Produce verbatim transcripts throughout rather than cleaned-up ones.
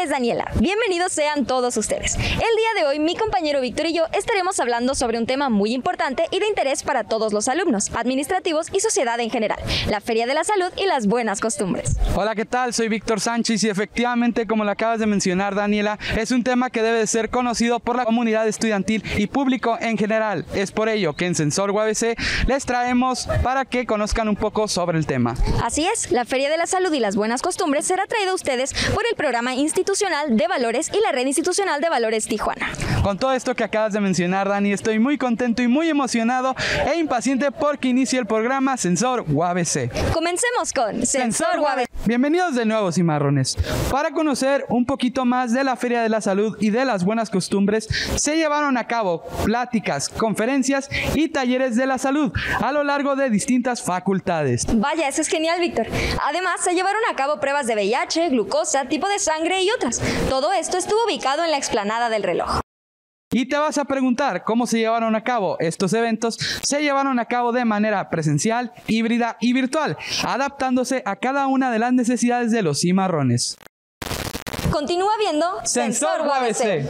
es Daniela. Bienvenidos sean todos ustedes. El día de hoy, mi compañero Víctor y yo estaremos hablando sobre un tema muy importante y de interés para todos los alumnos, administrativos y sociedad en general, la Feria de la Salud y las buenas costumbres. Hola, ¿qué tal? Soy Víctor Sánchez y efectivamente, como lo acabas de mencionar, Daniela, es un tema que debe de ser conocido por la comunidad estudiantil y público en general. Es por ello que en Sensor U A B C les traemos para que conozcan un poco sobre el tema. Así es, la Feria de la Salud y las buenas costumbres será traída a ustedes por el Programa Institucional de Valores y la Red Institucional de Valores Tijuana. Con todo esto que acabas de mencionar, Dani, estoy muy contento y muy emocionado e impaciente porque inicie el programa Sensor U A B C. Comencemos con Sensor U A B C. Bienvenidos de nuevo, cimarrones. Para conocer un poquito más de la Feria de la Salud y de las buenas costumbres, se llevaron a cabo pláticas, conferencias y talleres de la salud a lo largo de distintas facultades. Vaya, eso es genial, Víctor. Además, se llevaron a cabo pruebas de V I H, glucosa, tipo de sangre y otras. Todo esto estuvo ubicado en la explanada del reloj. Y te vas a preguntar cómo se llevaron a cabo estos eventos. Se llevaron a cabo de manera presencial, híbrida y virtual, adaptándose a cada una de las necesidades de los cimarrones. Continúa viendo Sensor U A B C.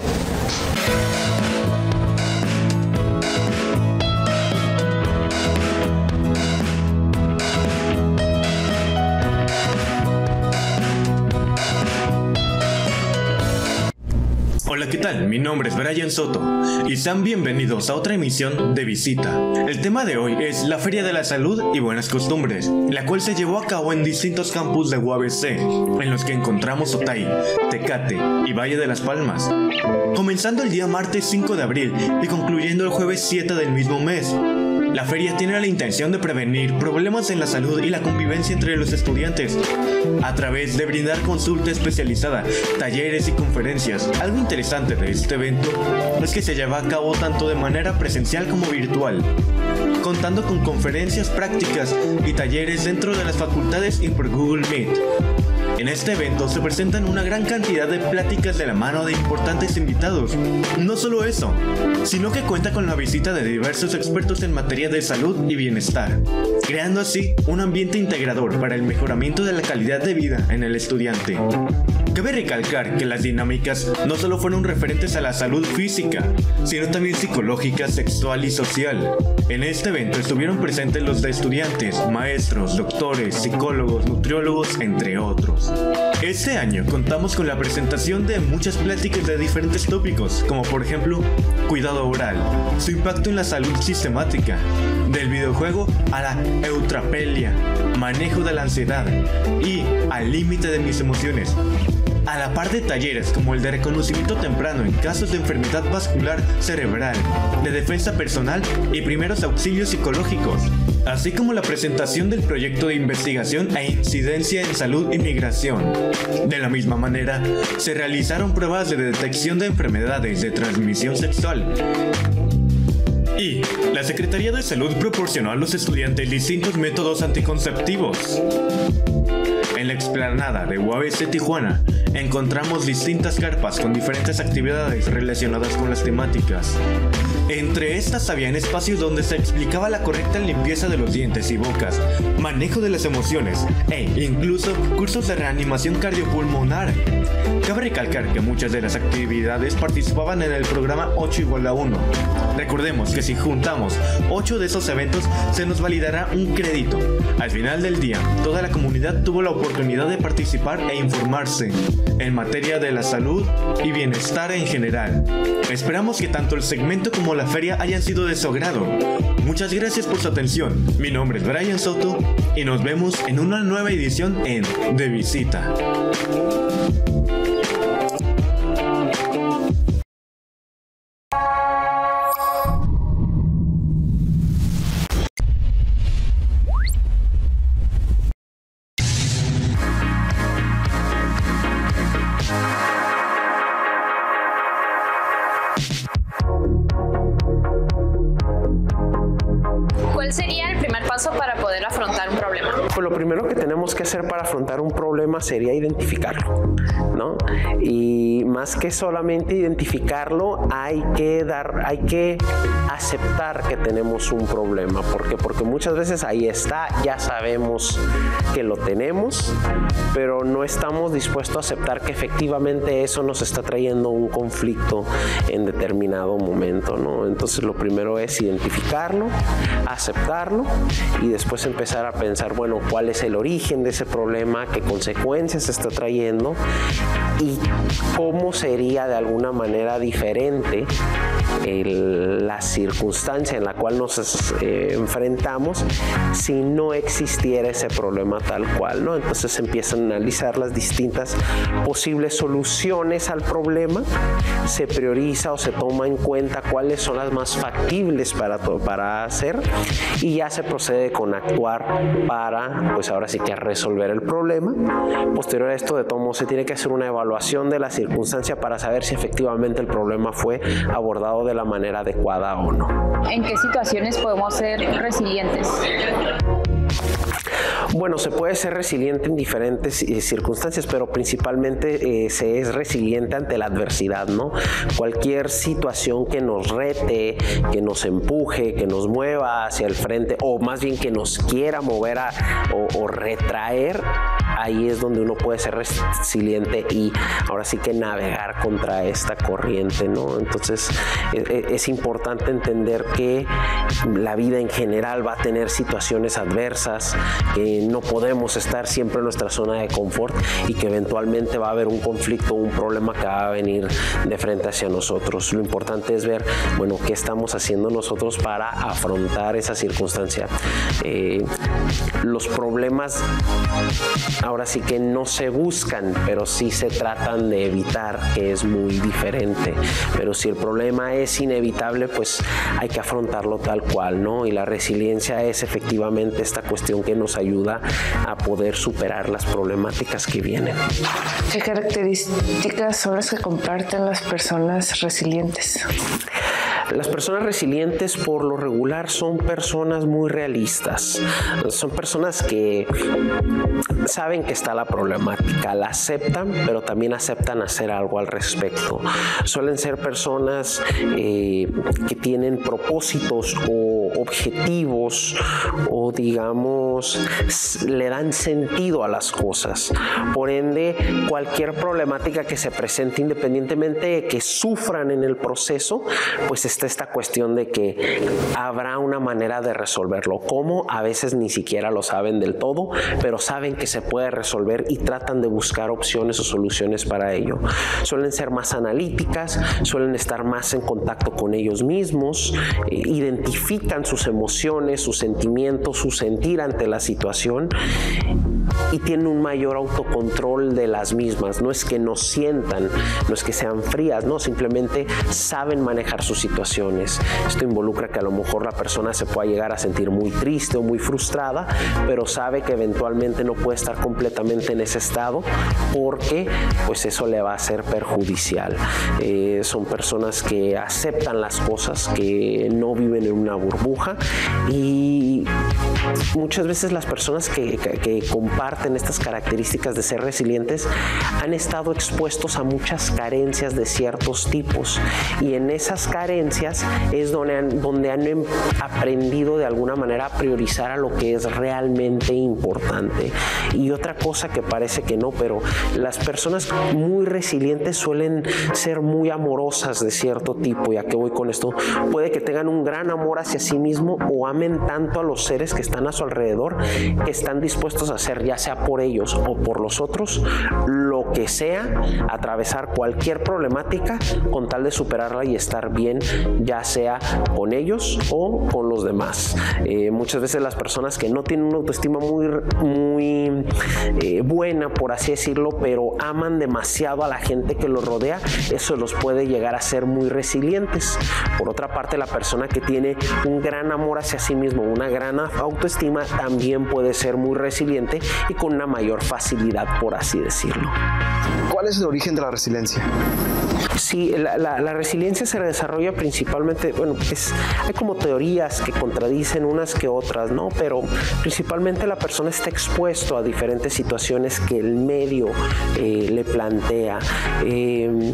Hola, ¿qué tal? Mi nombre es Brian Soto y sean bienvenidos a otra emisión de Visita. El tema de hoy es la Feria de la Salud y Buenas Costumbres, la cual se llevó a cabo en distintos campus de U A B C, en los que encontramos Otay, Tecate y Valle de las Palmas, comenzando el día martes cinco de abril y concluyendo el jueves siete del mismo mes. La feria tiene la intención de prevenir problemas en la salud y la convivencia entre los estudiantes a través de brindar consulta especializada, talleres y conferencias. Algo interesante de este evento es que se lleva a cabo tanto de manera presencial como virtual, contando con conferencias prácticas y talleres dentro de las facultades y por Google Meet. En este evento se presentan una gran cantidad de pláticas de la mano de importantes invitados. No solo eso, sino que cuenta con la visita de diversos expertos en materia de salud y bienestar, creando así un ambiente integrador para el mejoramiento de la calidad de vida en el estudiante. Cabe recalcar que las dinámicas no solo fueron referentes a la salud física, sino también psicológica, sexual y social. En este evento estuvieron presentes los de estudiantes, maestros, doctores, psicólogos, nutriólogos, entre otros. Este año contamos con la presentación de muchas pláticas de diferentes tópicos, como por ejemplo, cuidado oral, su impacto en la salud sistemática, del videojuego a la eutrapelia, manejo de la ansiedad y al límite de mis emociones. A la par de talleres como el de reconocimiento temprano en casos de enfermedad vascular cerebral, de defensa personal y primeros auxilios psicológicos, así como la presentación del proyecto de investigación e incidencia en salud y migración. De la misma manera, se realizaron pruebas de detección de enfermedades de transmisión sexual. Y la Secretaría de Salud proporcionó a los estudiantes distintos métodos anticonceptivos. En la explanada de U A B C Tijuana encontramos distintas carpas con diferentes actividades relacionadas con las temáticas. Entre estas habían espacios donde se explicaba la correcta limpieza de los dientes y bocas, manejo de las emociones e incluso cursos de reanimación cardiopulmonar. Cabe recalcar que muchas de las actividades participaban en el programa ocho igual a uno. Recordemos que si juntamos ocho de esos eventos se nos validará un crédito. Al final del día, toda la comunidad tuvo la oportunidad de participar e informarse en materia de la salud y bienestar en general. Esperamos que tanto el segmento como la feria hayan sido de su agrado. Muchas gracias por su atención. Mi nombre es Brian Soto y nos vemos en una nueva edición en De Visita. ¿Cuál sería el primer paso para poder afrontar un problema? Pues lo primero que tenemos tenemos que hacer para afrontar un problema sería identificarlo, ¿no? Y más que solamente identificarlo, hay que dar, hay que aceptar que tenemos un problema. ¿Por qué? Porque muchas veces ahí está, ya sabemos que lo tenemos, pero no estamos dispuestos a aceptar que efectivamente eso nos está trayendo un conflicto en determinado momento, ¿no? Entonces lo primero es identificarlo, aceptarlo y después empezar a pensar, bueno, ¿cuál es el origen de ese problema? ¿Qué consecuencias está trayendo? Y cómo sería de alguna manera diferente el, la circunstancia en la cual nos eh, enfrentamos si no existiera ese problema tal cual, ¿no? Entonces se empiezan a analizar las distintas posibles soluciones al problema, se prioriza o se toma en cuenta cuáles son las más factibles para, para hacer y ya se procede con actuar para, pues ahora sí que resolver el problema. Posterior a esto, de todo modo, se tiene que hacer una evaluación de la circunstancia para saber si efectivamente el problema fue abordado de la manera adecuada o no. ¿En qué situaciones podemos ser resilientes? Bueno, se puede ser resiliente en diferentes eh, circunstancias, pero principalmente eh, se es resiliente ante la adversidad, ¿no? Cualquier situación que nos rete, que nos empuje, que nos mueva hacia el frente, o más bien que nos quiera mover a, o, o retraer, ahí es donde uno puede ser resiliente y ahora sí que navegar contra esta corriente, ¿no? Entonces es, es importante entender que la vida en general va a tener situaciones adversas, que no podemos estar siempre en nuestra zona de confort y que eventualmente va a haber un conflicto, un problema que va a venir de frente hacia nosotros. Lo importante es ver, bueno, qué estamos haciendo nosotros para afrontar esa circunstancia. Eh, los problemas ahora sí que no se buscan, pero sí se tratan de evitar, que es muy diferente. Pero si el problema es inevitable, pues hay que afrontarlo tal cual, ¿no? Y la resiliencia es efectivamente esta cuestión que nos ayuda a poder superar las problemáticas que vienen. ¿Qué características son las que comparten las personas resilientes? Las personas resilientes por lo regular son personas muy realistas, son personas que saben que está la problemática, la aceptan, pero también aceptan hacer algo al respecto. Suelen ser personas eh, que tienen propósitos o objetivos o digamos le dan sentido a las cosas. Por ende, cualquier problemática que se presente, independientemente de que sufran en el proceso, pues está esta cuestión de que habrá una manera de resolverlo. ¿Cómo? A veces ni siquiera lo saben del todo, pero saben que se puede resolver y tratan de buscar opciones o soluciones para ello. Suelen ser más analíticas, suelen estar más en contacto con ellos mismos, eh, identifican sus emociones, sus sentimientos, su sentir ante la situación y tienen un mayor autocontrol de las mismas. No es que no sientan, no es que sean frías, no, simplemente saben manejar sus situaciones. Esto involucra que a lo mejor la persona se pueda llegar a sentir muy triste o muy frustrada, pero sabe que eventualmente no puede estar completamente en ese estado porque pues eso le va a ser perjudicial. Eh, son personas que aceptan las cosas, que no viven en una burbuja y muchas veces las personas que, que, que comparten estas características de ser resilientes han estado expuestos a muchas carencias de ciertos tipos y en esas carencias es donde han, donde han aprendido de alguna manera a priorizar a lo que es realmente importante. Y otra cosa que parece que no, pero las personas muy resilientes suelen ser muy amorosas de cierto tipo. ¿Y a qué voy con esto? Puede que tengan un gran amor hacia sí mismo o amen tanto a los seres que están a su alrededor que están dispuestos a hacer, ya sea por ellos o por los otros, lo que sea, atravesar cualquier problemática con tal de superarla y estar bien, ya sea con ellos o con los demás. Eh, muchas veces las personas que no tienen una autoestima muy, muy eh, buena, por así decirlo, pero aman demasiado a la gente que los rodea, eso los puede llegar a ser muy resilientes. Por otra parte, la persona que tiene un gran amor hacia sí mismo, una gran autoestima, también puede ser muy resiliente y con una mayor facilidad, por así decirlo. ¿Cuál es el origen de la resiliencia? Sí, la, la, la resiliencia se desarrolla principalmente, bueno, es, hay como teorías que contradicen unas que otras, ¿no? Pero principalmente la persona está expuesto a diferentes situaciones que el medio eh, le plantea. Eh,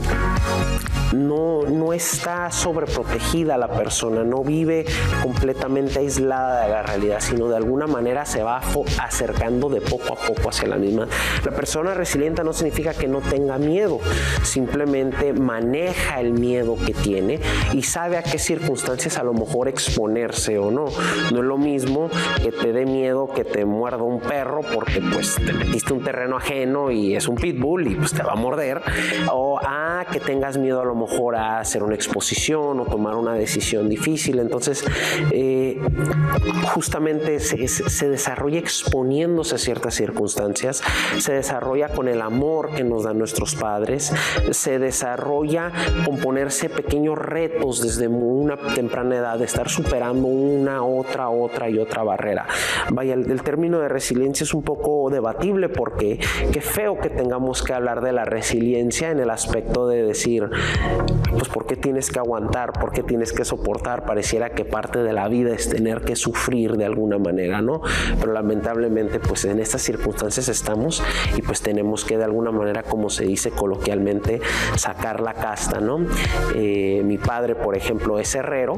no, no está sobreprotegida la persona, no vive completamente aislada de la realidad, sino de alguna manera se va acercando de poco a poco hacia la misma. La persona resiliente no significa que no tenga miedo, simplemente maneja el miedo que tiene y sabe a qué circunstancias a lo mejor exponerse o no. No es lo mismo que te dé miedo que te muerda un perro porque pues te metiste un terreno ajeno y es un pitbull y pues te va a morder, o a que tengas miedo a lo mejor a hacer una exposición o tomar una decisión difícil. Entonces eh, justamente se, se desarrolla exponiéndose a ciertas circunstancias, se desarrolla con el amor que nos dan nuestros padres, se desarrolla con ponerse pequeños retos desde una temprana edad, de estar superando una, otra, otra y otra barrera. Vaya, el, el término de resiliencia es un poco debatible porque qué feo que tengamos que hablar de la resiliencia en el aspecto de decir, pues ¿por qué tienes que aguantar? ¿Por qué tienes que soportar? Pareciera que parte de la vida es tener que sufrir de alguna manera, ¿no? Pero lamentablemente pues en estas circunstancias estamos y pues tenemos que de alguna manera, como se dice coloquialmente, sacar la casta, ¿no? Eh, mi padre, por ejemplo, es herrero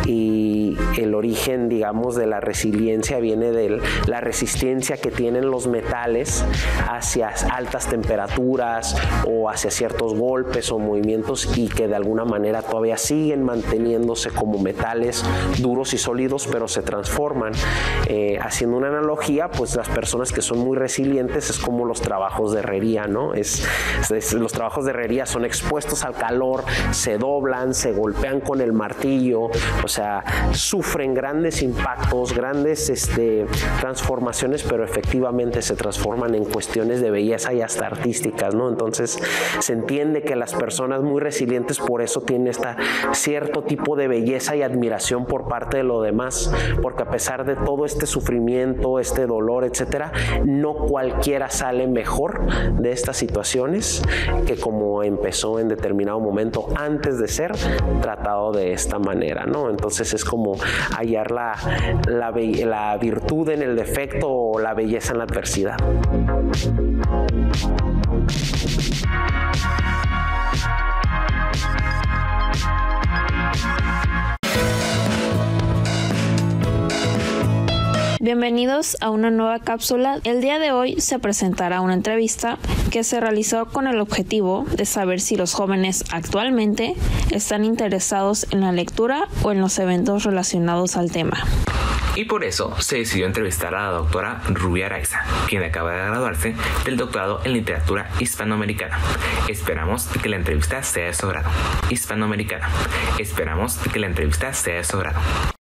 y el origen, digamos, de la resiliencia viene de la resistencia que tienen los metales hacia altas temperaturas o hacia ciertos golpes o movimientos y que de alguna manera todavía siguen manteniéndose como metales duros y sólidos, pero se transforman. Eh, haciendo una analogía, pues las personas que son muy resilientes es como los trabajos de herrería, ¿no? Es, es, los trabajos de herrería son expuestos al calor, se doblan, se golpean con el martillo, o sea, sufren grandes impactos, grandes este, transformaciones, pero efectivamente se transforman en cuestiones de belleza y hasta artísticas, ¿no? Entonces se entiende que las personas muy resilientes por eso tienen esta cierto tipo de belleza y admiración por parte de lo demás, porque a pesar de todo este sufrimiento, este dolor, etcétera, no cualquiera sale mejor de estas situaciones que como empezó en determinado momento antes de ser tratado de esta manera, ¿no? Entonces es como hallar la, la, la virtud en el defecto o la belleza en la adversidad. Bienvenidos a una nueva cápsula. El día de hoy se presentará una entrevista que se realizó con el objetivo de saber si los jóvenes actualmente están interesados en la lectura o en los eventos relacionados al tema. Y por eso se decidió entrevistar a la doctora Rubí Araiza, quien acaba de graduarse del doctorado en literatura hispanoamericana. Esperamos que la entrevista sea de su agrado. Hispanoamericana. Esperamos que la entrevista sea de su agrado.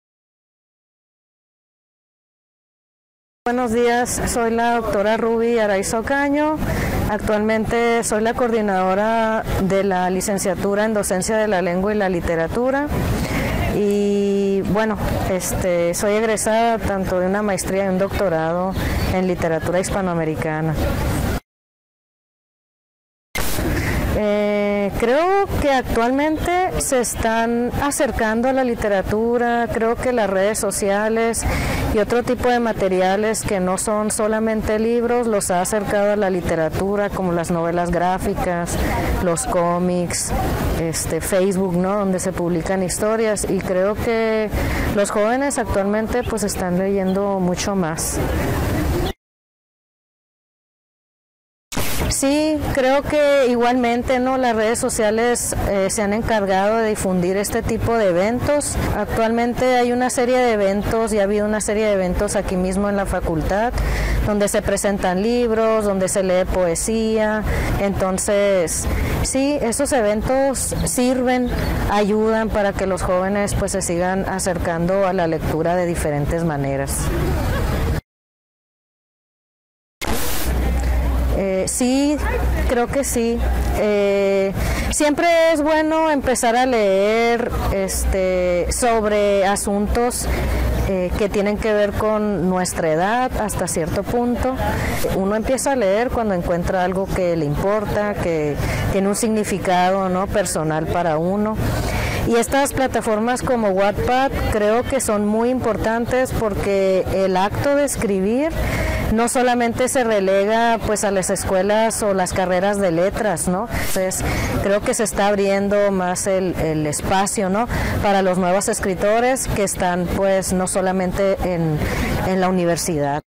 Buenos días, soy la doctora Rubí Araiza Ocaño. Actualmente soy la coordinadora de la licenciatura en docencia de la lengua y la literatura. Y bueno, este, soy egresada tanto de una maestría y un doctorado en literatura hispanoamericana. Eh, creo que actualmente se están acercando a la literatura, creo que las redes sociales y otro tipo de materiales que no son solamente libros los ha acercado a la literatura, como las novelas gráficas, los cómics, este, Facebook, ¿no? Donde se publican historias, y creo que los jóvenes actualmente pues están leyendo mucho más. Sí, creo que igualmente, ¿no? Las redes sociales eh, se han encargado de difundir este tipo de eventos. Actualmente hay una serie de eventos, y ha habido una serie de eventos aquí mismo en la facultad, donde se presentan libros, donde se lee poesía. Entonces, sí, esos eventos sirven, ayudan para que los jóvenes pues se sigan acercando a la lectura de diferentes maneras. sí, creo que sí. Eh, siempre es bueno empezar a leer este, sobre asuntos eh, que tienen que ver con nuestra edad hasta cierto punto. Uno empieza a leer cuando encuentra algo que le importa, que tiene un significado, ¿no?, personal para uno. Y estas plataformas como Wattpad creo que son muy importantes porque el acto de escribir no solamente se relega pues a las escuelas o las carreras de letras, ¿no? Entonces creo que se está abriendo más el, el espacio, ¿no?, para los nuevos escritores que están pues no solamente en, en la universidad.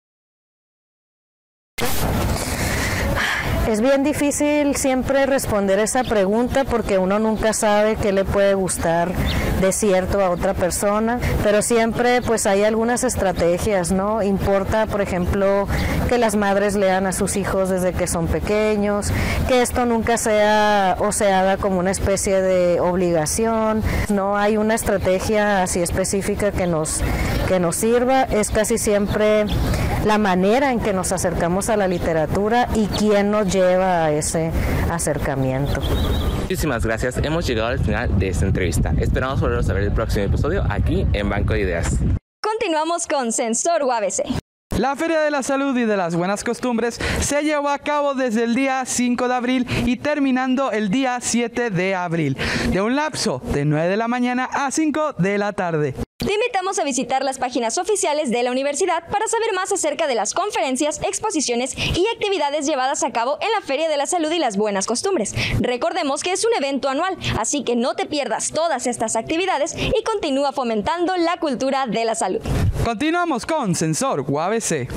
Es bien difícil siempre responder esa pregunta porque uno nunca sabe qué le puede gustar de cierto a otra persona, pero siempre pues hay algunas estrategias, ¿no? Importa, por ejemplo, que las madres lean a sus hijos desde que son pequeños, que esto nunca sea o se haga como una especie de obligación, no hay una estrategia así específica que nos, que nos sirva, es casi siempre la manera en que nos acercamos a la literatura y quién nos lleva a ese acercamiento. Muchísimas gracias, hemos llegado al final de esta entrevista. Esperamos volvernos a ver el próximo episodio aquí en Banco de Ideas. Continuamos con Sensor U A B C. La Feria de la Salud y de las Buenas Costumbres se llevó a cabo desde el día cinco de abril y terminando el día siete de abril, de un lapso de nueve de la mañana a cinco de la tarde. Te invitamos a visitar las páginas oficiales de la universidad para saber más acerca de las conferencias, exposiciones y actividades llevadas a cabo en la Feria de la Salud y las Buenas Costumbres. Recordemos que es un evento anual, así que no te pierdas todas estas actividades y continúa fomentando la cultura de la salud. Continuamos con Sensor U A B C.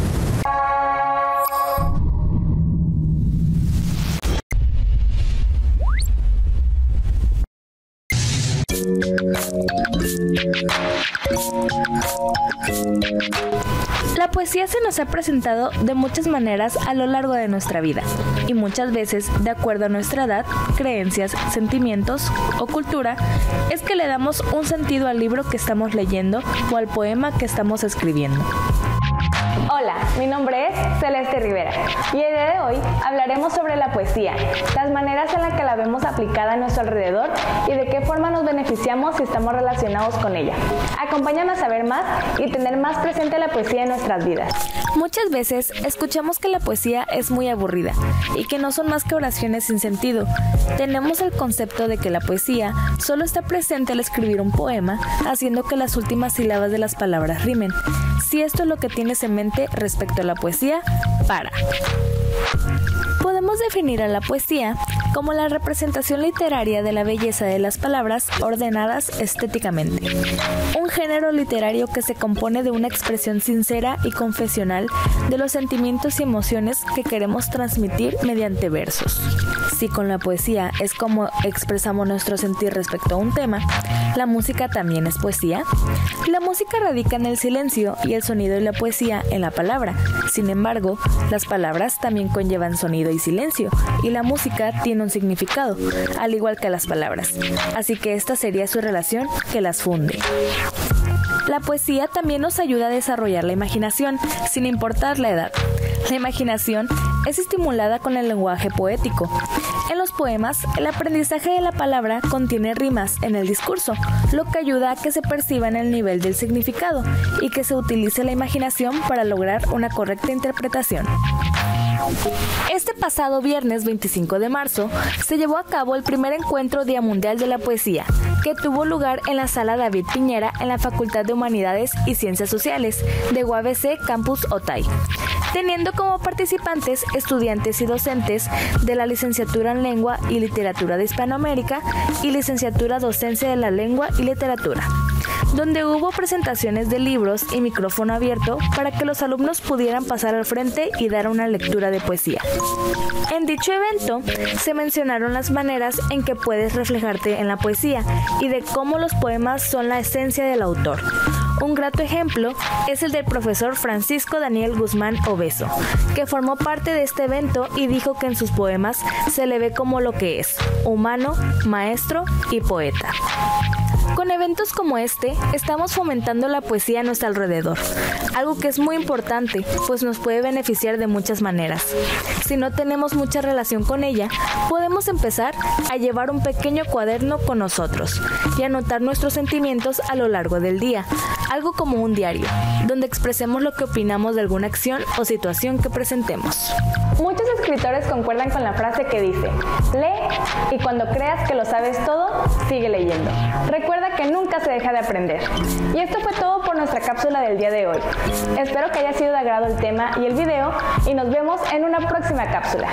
La poesía se nos ha presentado de muchas maneras a lo largo de nuestra vida y muchas veces, de acuerdo a nuestra edad, creencias, sentimientos o cultura, es que le damos un sentido al libro que estamos leyendo o al poema que estamos escribiendo. Hola, mi nombre es Celeste Rivera y el día de hoy hablaremos sobre la poesía, las maneras en las que la vemos aplicada a nuestro alrededor y de qué forma nos beneficiamos si estamos relacionados con ella. Acompáñame a saber más y tener más presente la poesía en nuestras vidas. Muchas veces escuchamos que la poesía es muy aburrida y que no son más que oraciones sin sentido. Tenemos el concepto de que la poesía solo está presente al escribir un poema, haciendo que las últimas sílabas de las palabras rimen. Si esto es lo que tienes en mente respecto a la poesía, para. Podemos definir a la poesía como la representación literaria de la belleza de las palabras ordenadas estéticamente. Un género literario que se compone de una expresión sincera y confesional de los sentimientos y emociones que queremos transmitir mediante versos. Si con la poesía es como expresamos nuestro sentir respecto a un tema, ¿la música también es poesía? La música radica en el silencio y el sonido y la poesía en la palabra. Sin embargo, las palabras también conllevan sonido y silencio, y la música tiene un significado, al igual que las palabras. Así que esta sería su relación que las funde. La poesía también nos ayuda a desarrollar la imaginación, sin importar la edad. La imaginación es estimulada con el lenguaje poético. En los poemas, el aprendizaje de la palabra contiene rimas en el discurso, lo que ayuda a que se perciba en el nivel del significado y que se utilice la imaginación para lograr una correcta interpretación. Este pasado viernes veinticinco de marzo se llevó a cabo el primer encuentro Día Mundial de la Poesía, que tuvo lugar en la Sala David Piñera en la Facultad de Humanidades y Ciencias Sociales de U A B C Campus Otay, teniendo como participantes estudiantes y docentes de la Licenciatura en Lengua y Literatura de Hispanoamérica y Licenciatura Docencia de la Lengua y Literatura, donde hubo presentaciones de libros y micrófono abierto para que los alumnos pudieran pasar al frente y dar una lectura de poesía. En dicho evento se mencionaron las maneras en que puedes reflejarte en la poesía y de cómo los poemas son la esencia del autor. Un grato ejemplo es el del profesor Francisco Daniel Guzmán Obeso, que formó parte de este evento y dijo que en sus poemas se le ve como lo que es, humano, maestro y poeta. Con eventos como este, estamos fomentando la poesía a nuestro alrededor. algo que es muy importante, pues nos puede beneficiar de muchas maneras. Si no tenemos mucha relación con ella, podemos empezar a llevar un pequeño cuaderno con nosotros y anotar nuestros sentimientos a lo largo del día, algo como un diario, donde expresemos lo que opinamos de alguna acción o situación que presentemos. Muchos escritores concuerdan con la frase que dice: lee y cuando creas que lo sabes todo, sigue leyendo. Recuerda que nunca se deja de aprender. Y esto fue todo por nuestra cápsula del día de hoy. Espero que haya sido de agrado el tema y el video y nos vemos en una próxima cápsula.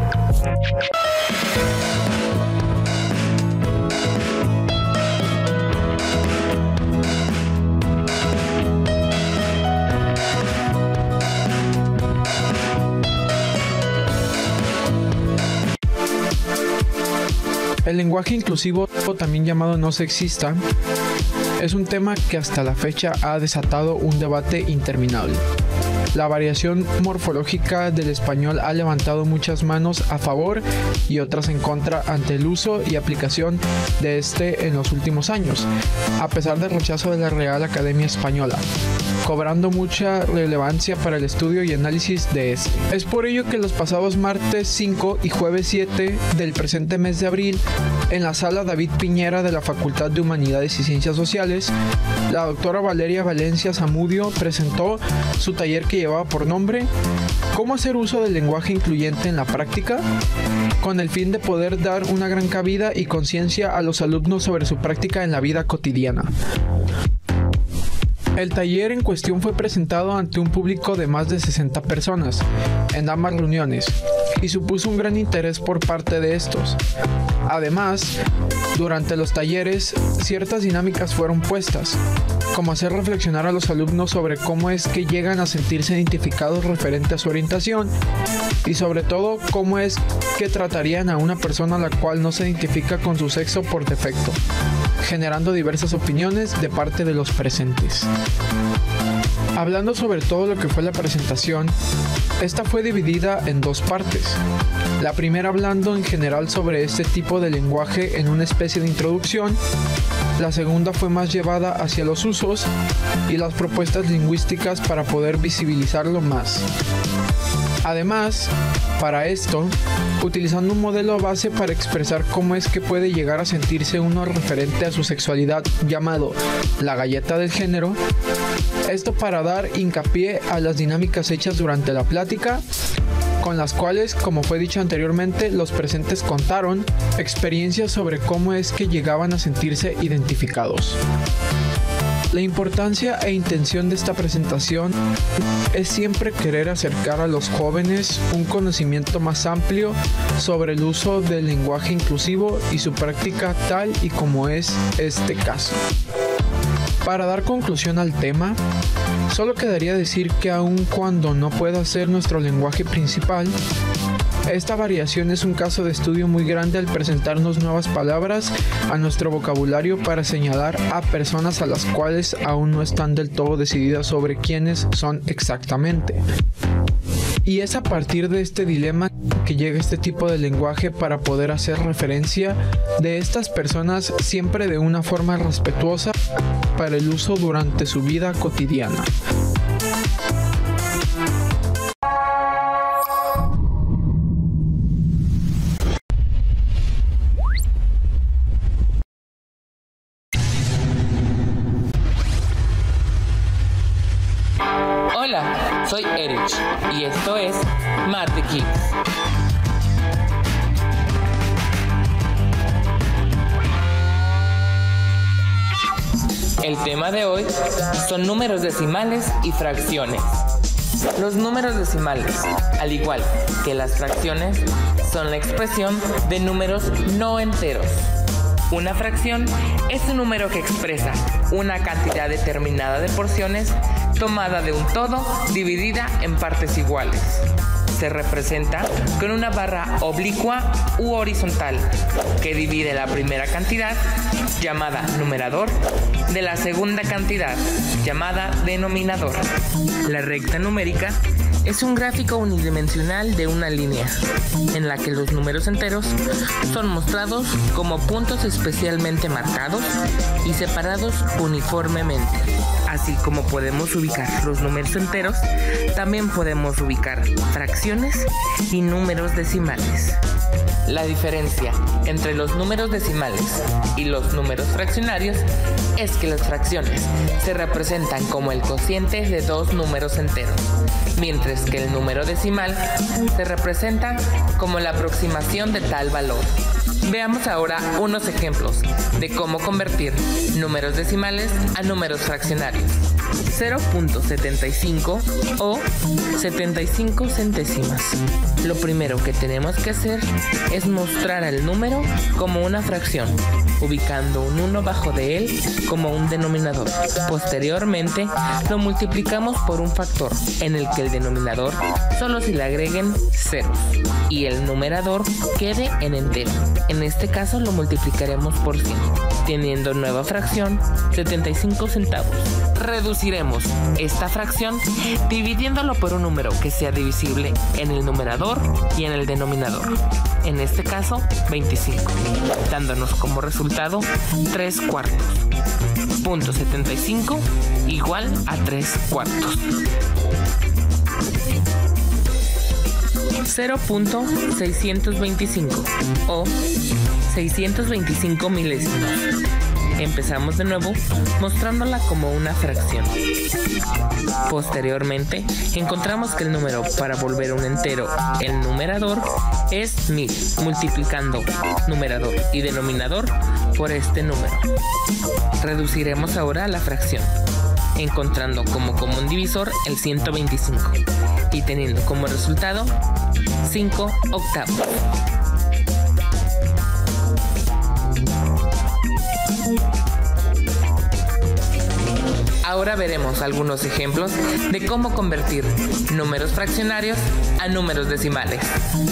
El lenguaje inclusivo, también llamado no sexista, es un tema que hasta la fecha ha desatado un debate interminable. La variación morfológica del español ha levantado muchas manos a favor y otras en contra ante el uso y aplicación de este en los últimos años, a pesar del rechazo de la Real Academia Española, cobrando mucha relevancia para el estudio y análisis de este. Es por ello que los pasados martes cinco y jueves siete del presente mes de abril, en la sala David Piñera de la Facultad de Humanidades y Ciencias Sociales, la doctora Valeria Valencia Zamudio presentó su taller que llevaba por nombre ¿Cómo hacer uso del lenguaje incluyente en la práctica?, con el fin de poder dar una gran cabida y conciencia a los alumnos sobre su práctica en la vida cotidiana. El taller en cuestión fue presentado ante un público de más de sesenta personas en ambas reuniones y supuso un gran interés por parte de estos. Además, durante los talleres, ciertas dinámicas fueron puestas, como hacer reflexionar a los alumnos sobre cómo es que llegan a sentirse identificados referente a su orientación y sobre todo cómo es que tratarían a una persona a la cual no se identifica con su sexo por defecto, generando diversas opiniones de parte de los presentes. Hablando sobre todo lo que fue la presentación, esta fue dividida en dos partes. La primera hablando en general sobre este tipo de lenguaje en una especie de introducción. La segunda fue más llevada hacia los usos y las propuestas lingüísticas para poder visibilizarlo más. Además, para esto, utilizando un modelo base para expresar cómo es que puede llegar a sentirse uno referente a su sexualidad llamado la galleta del género, esto para dar hincapié a las dinámicas hechas durante la plática, con las cuales, como fue dicho anteriormente, los presentes contaron experiencias sobre cómo es que llegaban a sentirse identificados. La importancia e intención de esta presentación es siempre querer acercar a los jóvenes un conocimiento más amplio sobre el uso del lenguaje inclusivo y su práctica tal y como es este caso. Para dar conclusión al tema, solo quedaría decir que aun cuando no pueda ser nuestro lenguaje principal, esta variación es un caso de estudio muy grande al presentarnos nuevas palabras a nuestro vocabulario para señalar a personas a las cuales aún no están del todo decididas sobre quiénes son exactamente. Y es a partir de este dilema que llega este tipo de lenguaje para poder hacer referencia de estas personas siempre de una forma respetuosa para el uso durante su vida cotidiana. Hola, soy Erich y esto es Mate Kids. El tema de hoy son números decimales y fracciones. Los números decimales, al igual que las fracciones, son la expresión de números no enteros. Una fracción es un número que expresa una cantidad determinada de porciones tomada de un todo dividida en partes iguales. Se representa con una barra oblicua u horizontal que divide la primera cantidad, llamada numerador, de la segunda cantidad, llamada denominador. La recta numérica es un gráfico unidimensional de una línea, en la que los números enteros son mostrados como puntos especialmente marcados y separados uniformemente. Así como podemos ubicar los números enteros, también podemos ubicar fracciones y números decimales. La diferencia entre los números decimales y los números fraccionarios es que las fracciones se representan como el cociente de dos números enteros, mientras que el número decimal se representa como la aproximación de tal valor. Veamos ahora unos ejemplos de cómo convertir números decimales a números fraccionarios. cero punto setenta y cinco o setenta y cinco centésimas. Lo primero que tenemos que hacer es mostrar al número como una fracción, ubicando un uno bajo de él como un denominador. Posteriormente, lo multiplicamos por un factor en el que el denominador solo se le agreguen ceros y el numerador quede en entero. En este caso lo multiplicaremos por cien, teniendo nueva fracción setenta y cinco centavos. Reduciremos esta fracción dividiéndolo por un número que sea divisible en el numerador y en el denominador, en este caso veinticinco, dándonos como resultado tres cuartos. Punto setenta y cinco igual a tres cuartos. cero punto seiscientos veinticinco o seiscientos veinticinco milésimas. Empezamos de nuevo mostrándola como una fracción. Posteriormente, encontramos que el número para volver un entero el numerador es mil, multiplicando numerador y denominador por este número. Reduciremos ahora la fracción, encontrando como común divisor el ciento veinticinco y teniendo como resultado cinco octavos. Ahora veremos algunos ejemplos de cómo convertir números fraccionarios a números decimales.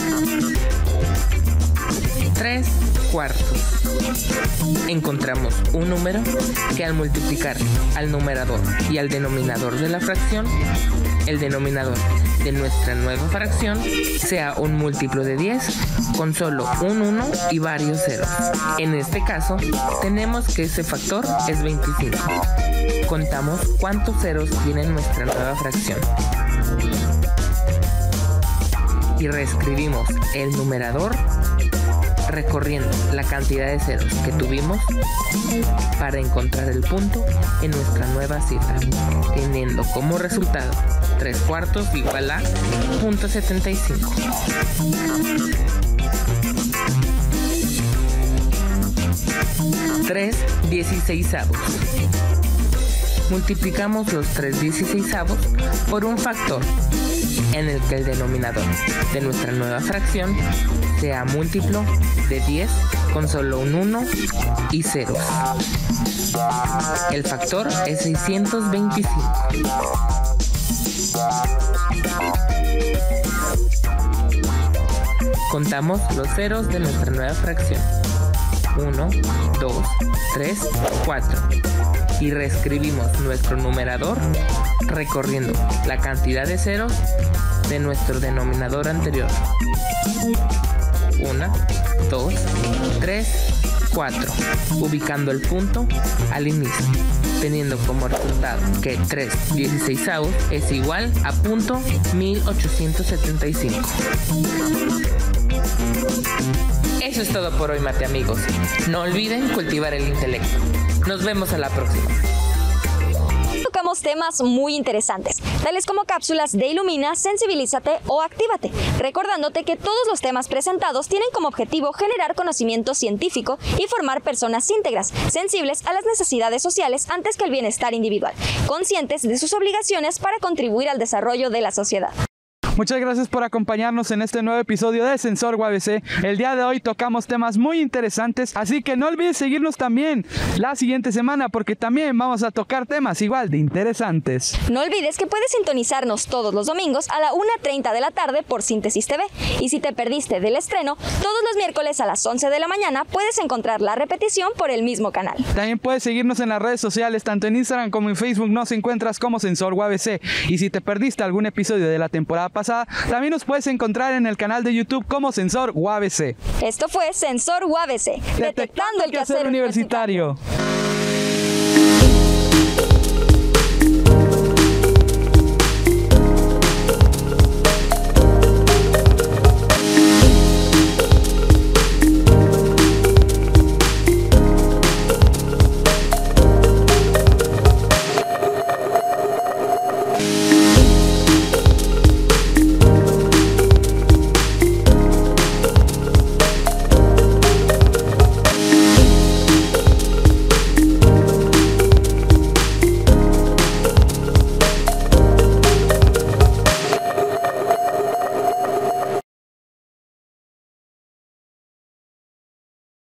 tres cuartos. Encontramos un número que al multiplicar al numerador y al denominador de la fracción, el denominador de nuestra nueva fracción sea un múltiplo de diez con solo un uno y varios ceros. En este caso, tenemos que ese factor es veinticinco. Contamos cuántos ceros tiene nuestra nueva fracción y reescribimos el numerador recorriendo la cantidad de ceros que tuvimos para encontrar el punto en nuestra nueva cifra, teniendo como resultado tres cuartos igual a punto setenta y cinco. tres dieciseisavos. Multiplicamos los tres dieciseisavos por un factor en el que el denominador de nuestra nueva fracción sea múltiplo de diez con solo un uno y ceros. El factor es seiscientos veinticinco. Contamos los ceros de nuestra nueva fracción. uno, dos, tres, cuatro. Y reescribimos nuestro numerador recorriendo la cantidad de ceros de nuestro denominador anterior. uno, dos, tres, cuatro, ubicando el punto al inicio, teniendo como resultado que tres dieciseisavos es igual a punto mil ochocientos setenta y cinco. Eso es todo por hoy, mate amigos. No olviden cultivar el intelecto. Nos vemos a la próxima. Tocamos temas muy interesantes, tales como cápsulas de Ilumina, Sensibilízate o Actívate, recordándote que todos los temas presentados tienen como objetivo generar conocimiento científico y formar personas íntegras, sensibles a las necesidades sociales antes que el bienestar individual, conscientes de sus obligaciones para contribuir al desarrollo de la sociedad. Muchas gracias por acompañarnos en este nuevo episodio de Sensor U A B C. El día de hoy tocamos temas muy interesantes, así que no olvides seguirnos también la siguiente semana porque también vamos a tocar temas igual de interesantes. No olvides que puedes sintonizarnos todos los domingos a la una treinta de la tarde por Síntesis T V. Y si te perdiste del estreno, todos los miércoles a las once de la mañana puedes encontrar la repetición por el mismo canal. También puedes seguirnos en las redes sociales, tanto en Instagram como en Facebook nos encuentras como Sensor U A B C. Y si te perdiste algún episodio de la temporada pasada, también nos puedes encontrar en el canal de YouTube como Sensor U A B C. Esto fue Sensor U A B C, detectando, detectando el quehacer universitario. universitario.